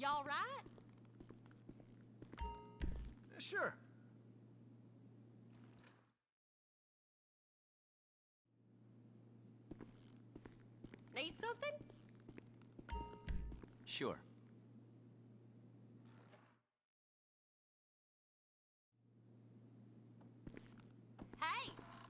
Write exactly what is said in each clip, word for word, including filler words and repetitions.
Y'all right? Sure. Need something? Sure. Hey!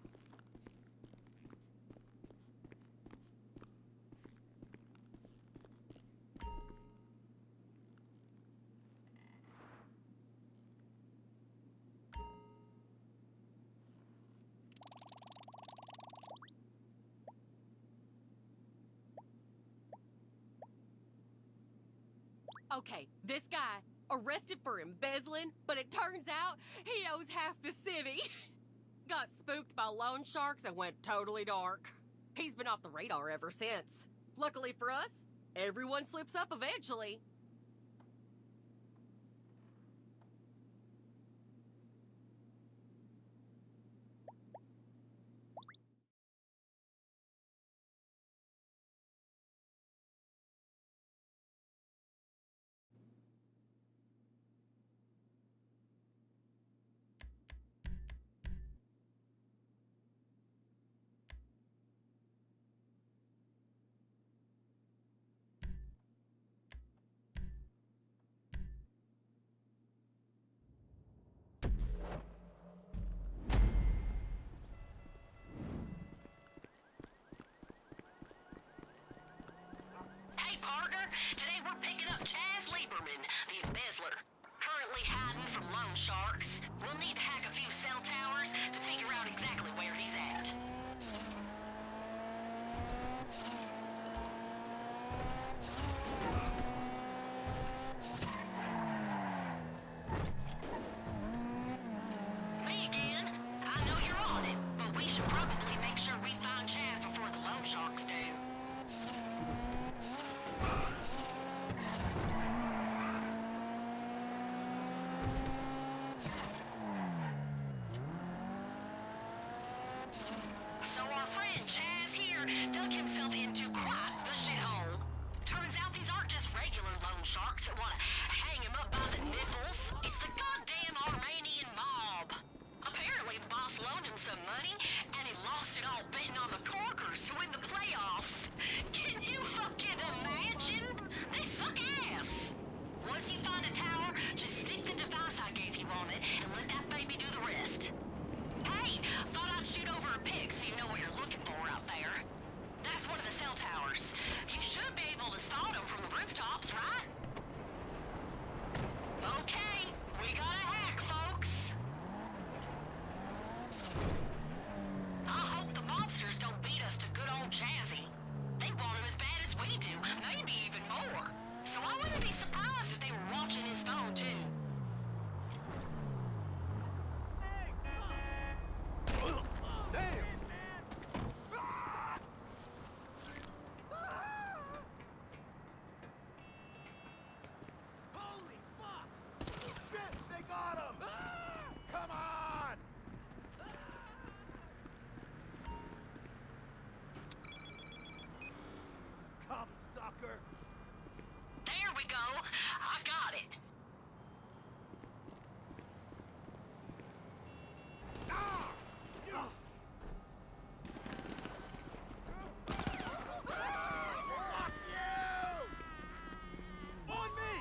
Okay, this guy, arrested for embezzling, but it turns out he owes half the city. Got spooked by loan sharks and went totally dark. He's been off the radar ever since. Luckily for us, everyone slips up eventually. Hey, partner. Today we're picking up Chaz Lieberman, the embezzler. Currently hiding from loan sharks. We'll need to hack a few cell towers to figure out exactly where he's at. Me again. I know you're on it, but we should probably make sure we find Chaz before the loan sharks do. So our friend Chaz here dug himself into quite the shithole. Turns out these aren't just regular loan sharks that want to hang him up by the nipples. It's the goddamn Armenian mob. Apparently the boss loaned him some money, and he lost it all betting on the Corkers to win the playoffs. Can you fucking imagine? They suck ass. Once you find a tower, just stick the device I gave you on it and let that baby do the rest. Hey, thought I'd shoot over a pic so you know what you're looking for out there. That's one of the cell towers. You should be able to spot them from the rooftops, right? Okay, we got a hack, folks. I hope the mobsters don't beat us to good old Jazzy. They want him as bad as we do, maybe even more. So I wouldn't be surprised if they were watching his phone, too. Holy fuck! Shit, they got him! Come on! Come, sucker! There we go. I got it. Ah! You- Fuck you! On me!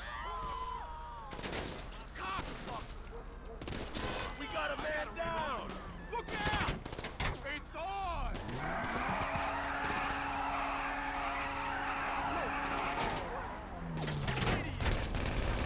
Cocksucker! We got a man down! Look out! It's on! Idiot!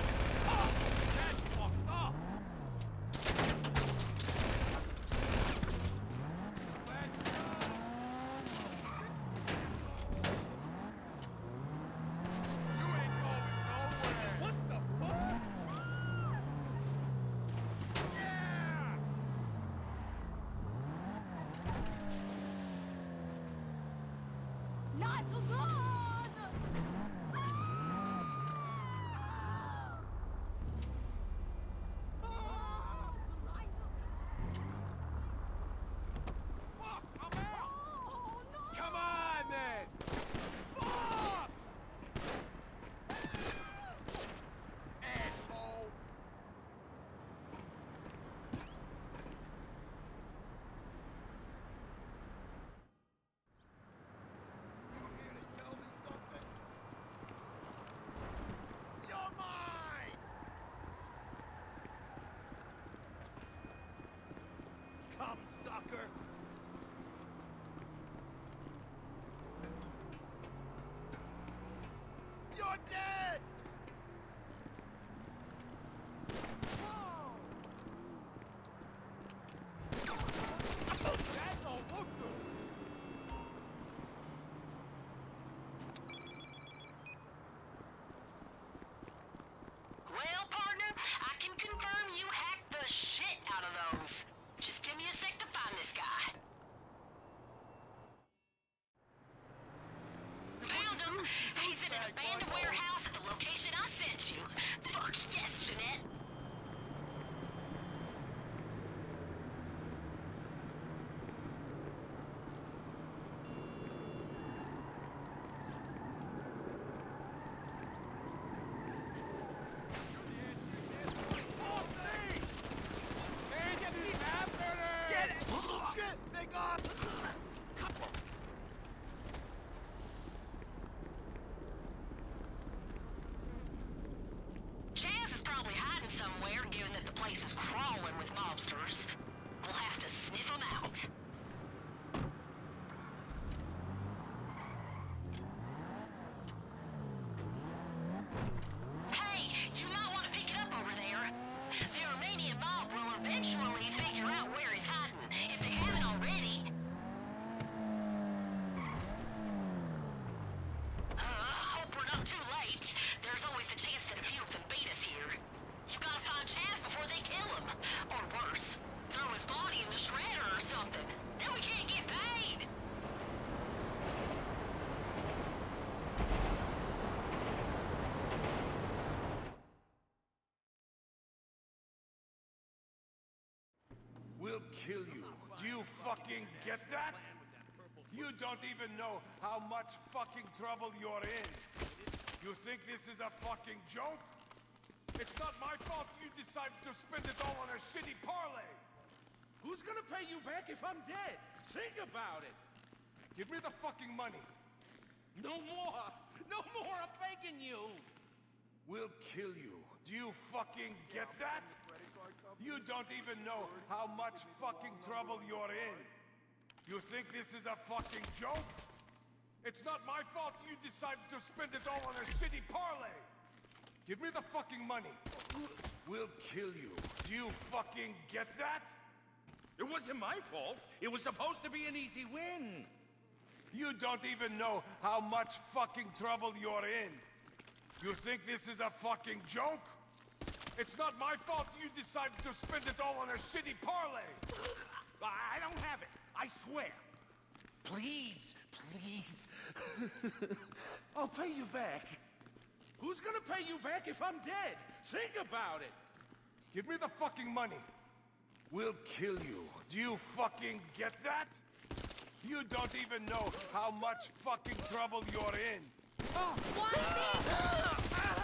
fucker! You're dead! That don't look good! Well, partner, I can confirm you hacked the shit out of those. Just give me a sec to find this guy. Found him! He's in an abandoned warehouse at the location I sent you. Fuck yes, Jeanette. Get it! Shit, they got... Chaz is probably hiding somewhere, given that the place is crawling with mobsters. We'll have to sniff him out. Hey, you might want to pick it up over there. The Armenian mob will eventually figure out where he's hiding, if they haven't already. Uh, hope we're not too late. There's always the chance that a few of them beat us here. You gotta find Chaz before they kill him. Or worse, throw his body in the shredder or something. Then we can't get paid. We'll kill you. Do you fucking get that? You don't even know how much fucking trouble you're in. You think this is a fucking joke? It's not my fault you decided to spend it all on a shitty parlay. Who's gonna pay you back if I'm dead? Think about it. Give me the fucking money. No more. No more. I'm begging you. We'll kill you. Do you fucking get that? You don't even know how much fucking trouble you're in. You think this is a fucking joke? It's not my fault you decided to spend it all on a shitty parlay. Give me the fucking money. We'll kill you. Do you fucking get that? It wasn't my fault. It was supposed to be an easy win. You don't even know how much fucking trouble you're in. You think this is a fucking joke? It's not my fault you decided to spend it all on a shitty parlay. I don't have it. I swear. Please, please. I'll pay you back. Who's gonna pay you back if I'm dead? Think about it. Give me the fucking money. We'll kill you. Do you fucking get that? You don't even know how much fucking trouble you're in. Oh, why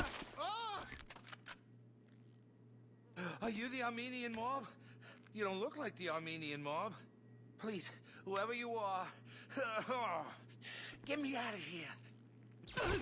Are you the Armenian mob? You don't look like the Armenian mob. Please, whoever you are, get me out of here.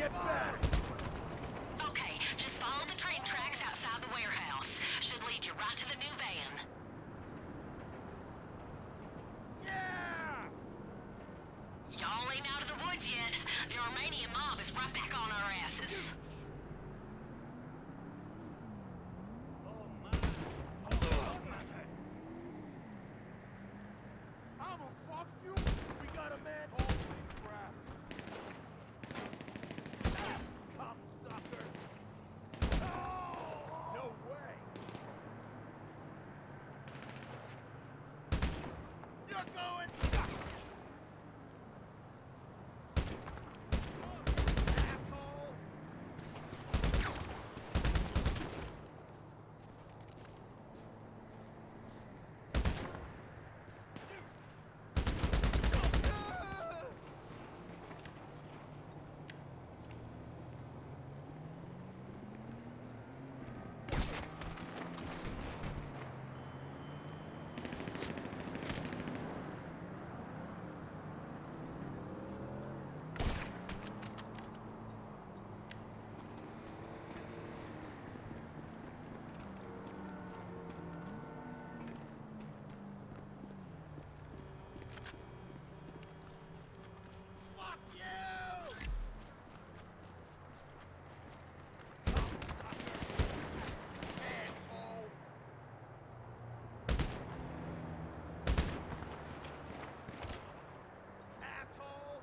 Okay, just follow the train tracks outside the warehouse. Should lead you right Romanian mob is right back on our asses. I'ma fuck you. We got a man. Holy crap. Ah, cocksucker. Oh, no way. You're going. Asshole. Fuck you! Cocksucker! Asshole! Asshole!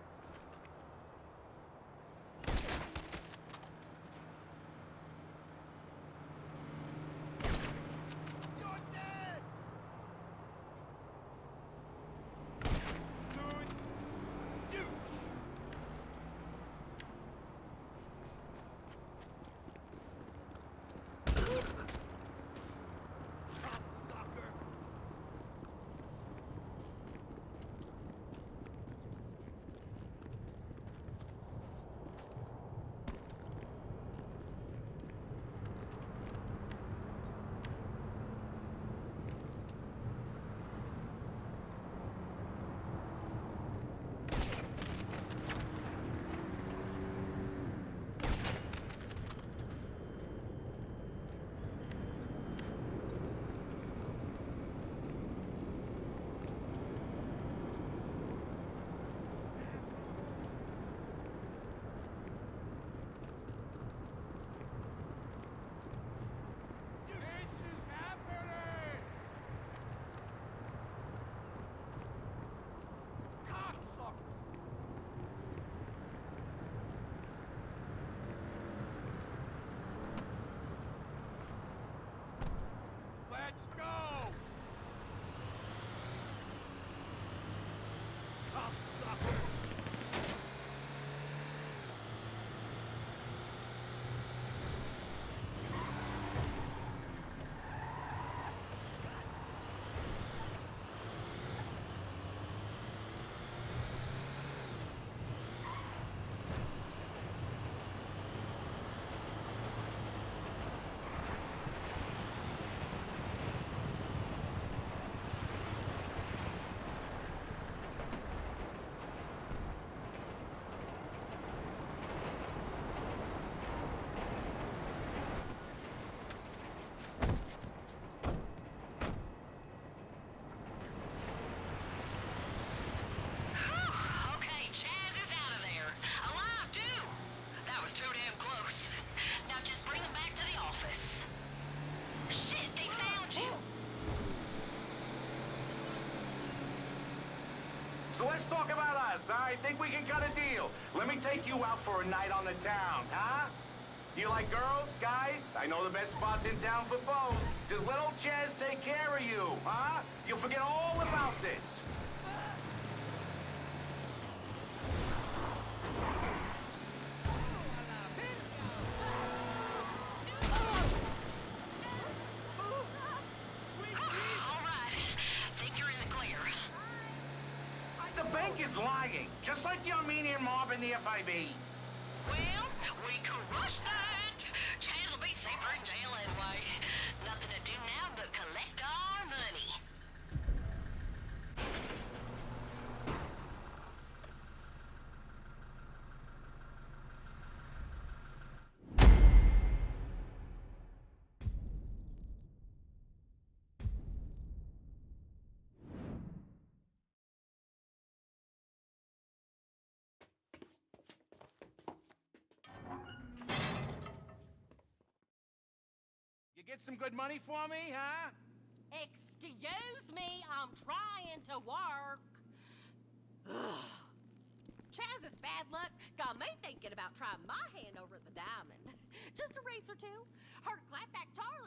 You're dead! Soon. Douche! Cocksucker! This is happening! Cocksucker! Let's go! Cocksucker! Whew. Okay, Chaz is out of there. Alive, too. That was too damn close. Now just bring him back to the office. Shit, they found you. So let's talk about us. I think we can cut a deal. Let me take you out for a night on the town, huh? You like girls, guys? I know the best spots in town for both. Just let old Chaz take care of you, huh? You'll forget all about this. All right. Think you're in the clear. The bank is lying, just like the Armenian mob and the F I B. Well, we crushed that. Chaz will be safer in jail anyway. Nothing to do now but collect our money. You get some good money for me, huh? Excuse me, I'm trying to work. Chaz's bad luck got me thinking about trying my hand over at the diamond. Just a race or two. Heard Clapback Charles